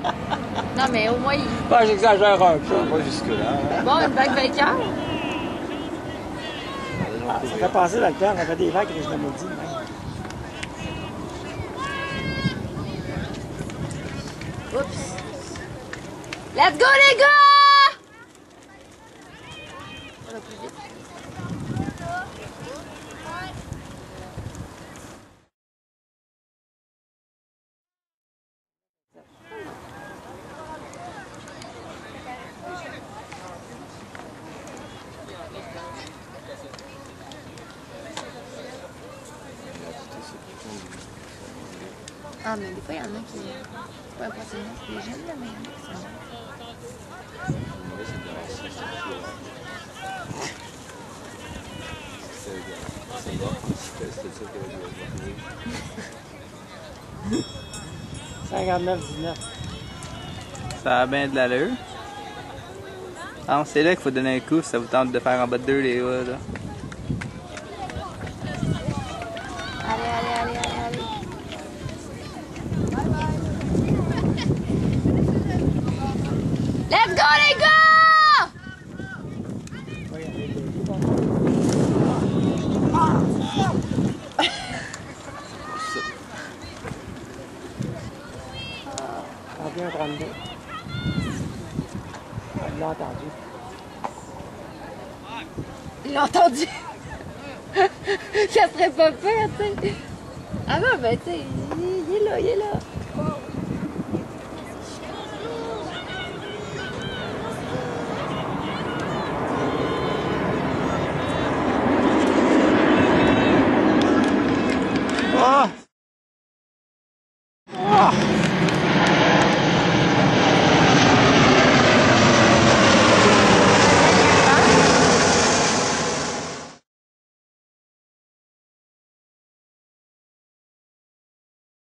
Non, mais au moins, il... Ben, j'exagère un peu. Pas jusque-là. Bon, une vague vainqueur. Ah, ça fait passer dans le temps, on avait des vagues avec les maudits. Oups. Let's go, les gars! On va plus vite. Ah, mais des fois, il y en a qui... C'est pas impressionnant, c'est des jeunes, là, mais... C'est 59-19. Ça a bien de l'allure. Ah, c'est là qu'il faut donner un coup si ça vous tente de faire en bas de 2 les gars là. Allez. Let's go, les gars! Ah, bien 32. Il l'a entendu. Il l'a entendu. Ça serait pas peur, tu sais. Ah non, ben tu sais, il est là. Ah!